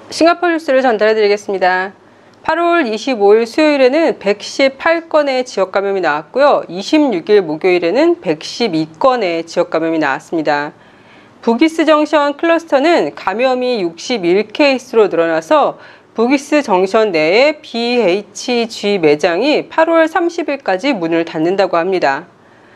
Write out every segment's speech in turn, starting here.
싱가포르 뉴스를 전달해 드리겠습니다. 8월 25일 수요일에는 118건의 지역 감염이 나왔고요. 26일 목요일에는 112건의 지역 감염이 나왔습니다. 부기스 정션 클러스터는 감염이 61케이스로 늘어나서 부기스 정션 내의 BHG 매장이 8월 30일까지 문을 닫는다고 합니다.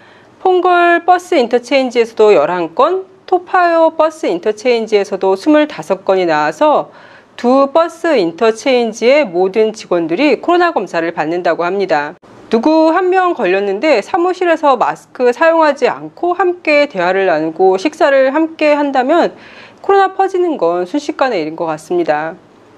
퐁걸 버스 인터체인지에서도 11건, 토파요 버스 인터체인지에서도 25건이 나와서 두 버스 인터체인지의 모든 직원들이 코로나 검사를 받는다고 합니다. 누구 한 명 걸렸는데 사무실에서 마스크 사용하지 않고 함께 대화를 나누고 식사를 함께 한다면 코로나 퍼지는 건 순식간의 일인 것 같습니다.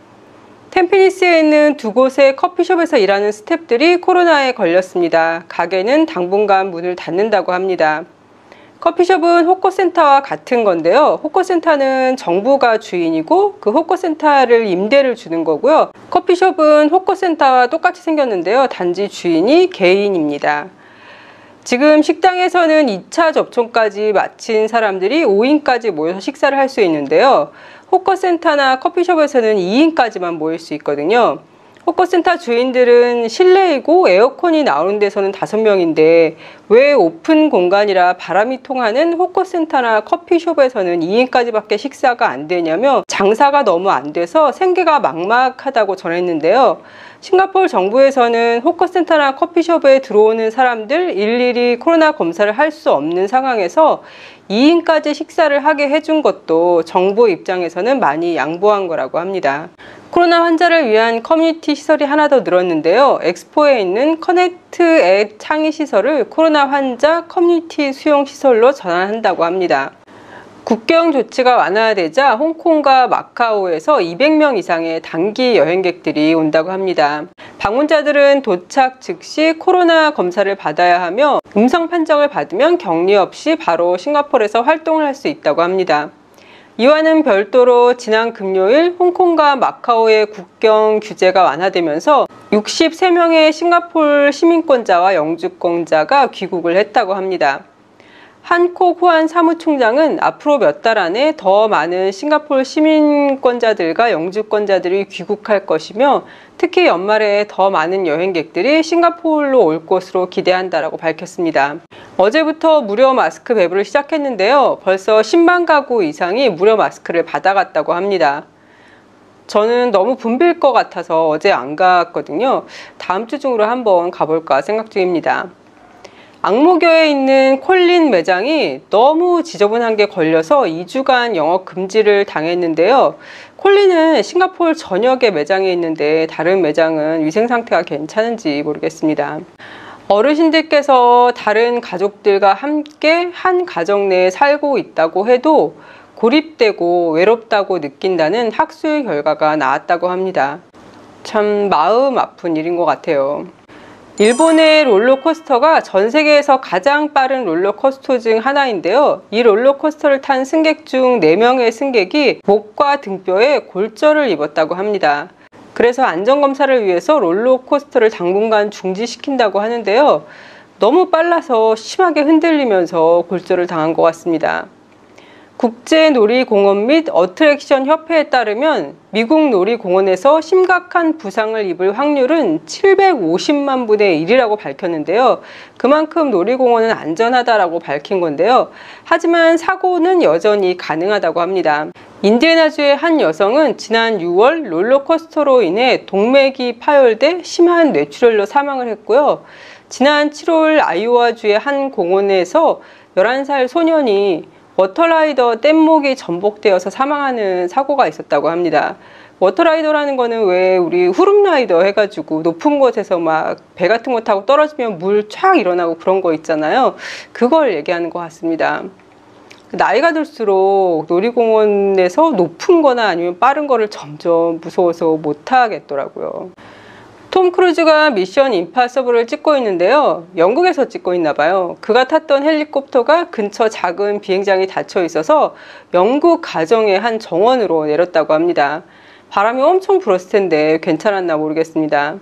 템피니스에 있는 두 곳의 커피숍에서 일하는 스태프들이 코로나에 걸렸습니다. 가게는 당분간 문을 닫는다고 합니다. 커피숍은 호커센터와 같은 건데요. 호커센터는 정부가 주인이고 그 호커센터를 임대를 주는 거고요. 커피숍은 호커센터와 똑같이 생겼는데요. 단지 주인이 개인입니다. 지금 식당에서는 2차 접종까지 마친 사람들이 5인까지 모여서 식사를 할 수 있는데요. 호커센터나 커피숍에서는 2인까지만 모일 수 있거든요. 호커센터 주인들은 실내이고 에어컨이 나오는 데서는 5명인데 왜 오픈 공간이라 바람이 통하는 호커센터나 커피숍에서는 2인까지밖에 식사가 안 되냐며 장사가 너무 안 돼서 생계가 막막하다고 전했는데요. 싱가포르 정부에서는 호커센터나 커피숍에 들어오는 사람들 일일이 코로나 검사를 할 수 없는 상황에서 2인까지 식사를 하게 해준 것도 정부 입장에서는 많이 양보한 거라고 합니다. 코로나 환자를 위한 커뮤니티 시설이 하나 더 늘었는데요. 엑스포에 있는 커넥트 앳 창의 시설을 코로나 환자 커뮤니티 수용 시설로 전환한다고 합니다. 국경 조치가 완화되자 홍콩과 마카오에서 200명 이상의 단기 여행객들이 온다고 합니다. 방문자들은 도착 즉시 코로나 검사를 받아야 하며 음성 판정을 받으면 격리 없이 바로 싱가포르에서 활동을 할 수 있다고 합니다. 이와는 별도로 지난 금요일 홍콩과 마카오의 국경 규제가 완화되면서 63명의 싱가포르 시민권자와 영주권자가 귀국을 했다고 합니다. 한콕 후안 사무총장은 앞으로 몇 달 안에 더 많은 싱가포르 시민권자들과 영주권자들이 귀국할 것이며 특히 연말에 더 많은 여행객들이 싱가포르로 올 것으로 기대한다라고 밝혔습니다. 어제부터 무료 마스크 배부를 시작했는데요. 벌써 10만 가구 이상이 무료 마스크를 받아갔다고 합니다. 저는 너무 붐빌 것 같아서 어제 안 갔거든요. 다음 주 중으로 한번 가볼까 생각 중입니다. 앙모교에 있는 콜린 매장이 너무 지저분한 게 걸려서 2주간 영업 금지를 당했는데요. 콜린은 싱가포르 전역에 매장이 있는데 다른 매장은 위생 상태가 괜찮은지 모르겠습니다. 어르신들께서 다른 가족들과 함께 한 가정 내에 살고 있다고 해도 고립되고 외롭다고 느낀다는 학술 결과가 나왔다고 합니다. 참 마음 아픈 일인 것 같아요. 일본의 롤러코스터가 전 세계에서 가장 빠른 롤러코스터 중 하나인데요. 이 롤러코스터를 탄 승객 중 4명의 승객이 목과 등뼈에 골절을 입었다고 합니다. 그래서 안전검사를 위해서 롤러코스터를 당분간 중지시킨다고 하는데요. 너무 빨라서 심하게 흔들리면서 골절을 당한 것 같습니다. 국제놀이공원 및 어트랙션 협회에 따르면 미국 놀이공원에서 심각한 부상을 입을 확률은 750만 분의 1이라고 밝혔는데요. 그만큼 놀이공원은 안전하다라고 밝힌 건데요. 하지만 사고는 여전히 가능하다고 합니다. 인디애나주의 한 여성은 지난 6월 롤러코스터로 인해 동맥이 파열돼 심한 뇌출혈로 사망을 했고요. 지난 7월 아이오와주의 한 공원에서 11살 소년이 워터라이더 뗏목이 전복되어서 사망하는 사고가 있었다고 합니다. 워터라이더라는 거는 왜 우리 후룸라이더 해가지고 높은 곳에서 막 배 같은 거 타고 떨어지면 물 쫙 일어나고 그런 거 있잖아요. 그걸 얘기하는 것 같습니다. 나이가 들수록 놀이공원에서 높은 거나 아니면 빠른 거를 점점 무서워서 못 하겠더라고요. 톰 크루즈가 미션 임파서블을 찍고 있는데요. 영국에서 찍고 있나 봐요. 그가 탔던 헬리콥터가 근처 작은 비행장이 닫혀 있어서 영국 가정의 한 정원으로 내렸다고 합니다. 바람이 엄청 불었을 텐데 괜찮았나 모르겠습니다.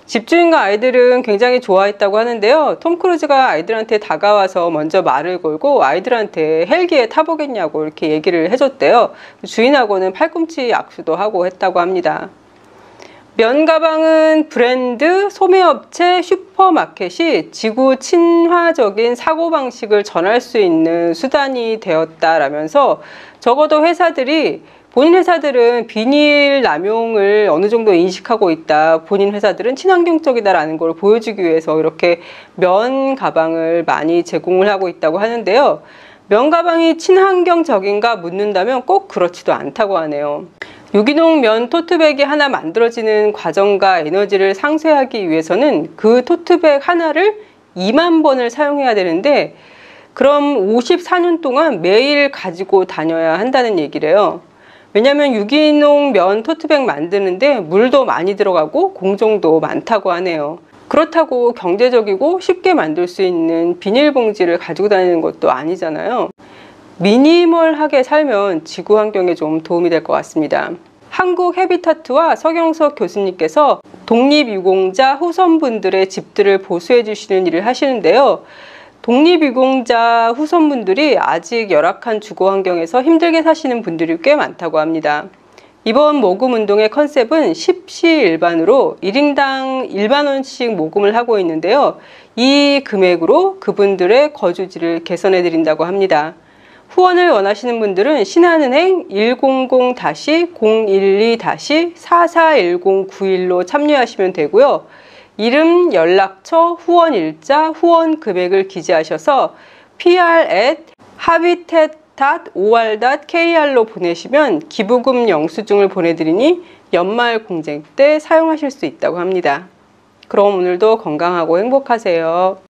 집주인과 아이들은 굉장히 좋아했다고 하는데요. 톰 크루즈가 아이들한테 다가와서 먼저 말을 걸고 아이들한테 헬기에 타보겠냐고 이렇게 얘기를 해줬대요. 주인하고는 팔꿈치 악수도 하고 했다고 합니다. 면 가방은 브랜드, 소매업체, 슈퍼마켓이 지구 친화적인 사고방식을 전할 수 있는 수단이 되었다라면서 적어도 본인 회사들은 비닐 남용을 어느 정도 인식하고 있다. 본인 회사들은 친환경적이다라는 걸 보여주기 위해서 이렇게 면 가방을 많이 제공을 하고 있다고 하는데요. 면 가방이 친환경적인가 묻는다면 꼭 그렇지도 않다고 하네요. 유기농 면 토트백이 하나 만들어지는 과정과 에너지를 상쇄하기 위해서는 그 토트백 하나를 2만 번을 사용해야 되는데 그럼 54년 동안 매일 가지고 다녀야 한다는 얘기래요. 왜냐하면 유기농 면 토트백 만드는데 물도 많이 들어가고 공정도 많다고 하네요. 그렇다고 경제적이고 쉽게 만들 수 있는 비닐봉지를 가지고 다니는 것도 아니잖아요. 미니멀하게 살면 지구 환경에 좀 도움이 될 것 같습니다. 한국 헤비타트와 서경석 교수님께서 독립유공자 후손분들의 집들을 보수해 주시는 일을 하시는데요. 독립유공자 후손분들이 아직 열악한 주거 환경에서 힘들게 사시는 분들이 꽤 많다고 합니다. 이번 모금운동의 컨셉은 십시일반으로 1인당 1만원씩 모금을 하고 있는데요. 이 금액으로 그분들의 거주지를 개선해 드린다고 합니다. 후원을 원하시는 분들은 신한은행 100-012-4410911로 참여하시면 되고요. 이름, 연락처, 후원 일자, 후원 금액을 기재하셔서 pr@habitat.or.kr로 보내시면 기부금 영수증을 보내드리니 연말 공쟁 때 사용하실 수 있다고 합니다. 그럼 오늘도 건강하고 행복하세요.